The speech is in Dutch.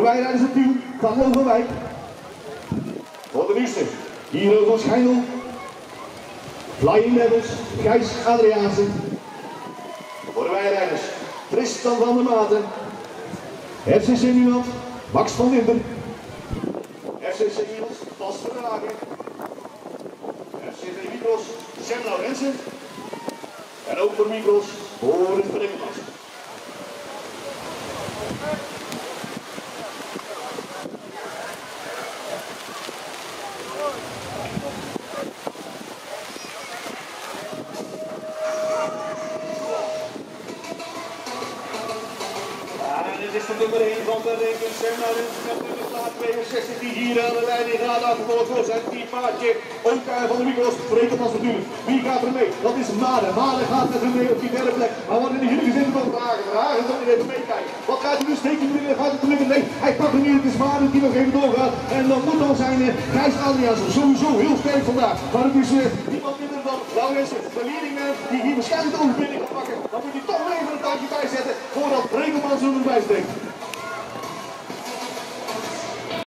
wijrijders op 10 van Logenwijk. Voor de nieuwste, Hero van Schijndel. Flying Devils, Gijs Adriaansen. Voor de wijrijders, Tristan van der Maten. FCC Nuland, Max van Linden. FCC Niels, Bas Verdragen. FCC Mikros, Sam Laurensen. En ook voor Mikros, Boris Brekemas. Dit is de nummer 1 van de rekening, Sam Laurensen met nummer 62 die hier aan de leiding gaat achtervolgd door zijn teammaatje. Ook van de Mikros, Brekemas natuurlijk. Wie gaat er mee? Dat is Made. Made gaat met hem mee op die derde plek. Maar wat in de jullie zitten nog vragen. Vragen dat hij even meekijken. Wat gaat hij nu steken? Gaat het lukken? Nee, hij pakt hem niet. Het is Made die nog even doorgaat. En dan moet dan zijn Gijs Adriaansen sowieso heel sterk vandaag. Maar het is niemand minder dan Laurensen, de leadingman, die hier waarschijnlijk de overwinning gaat pakken. Dan moet hij toch nog even een tandje bijzetten voordat Brekemas er nog bij steekt.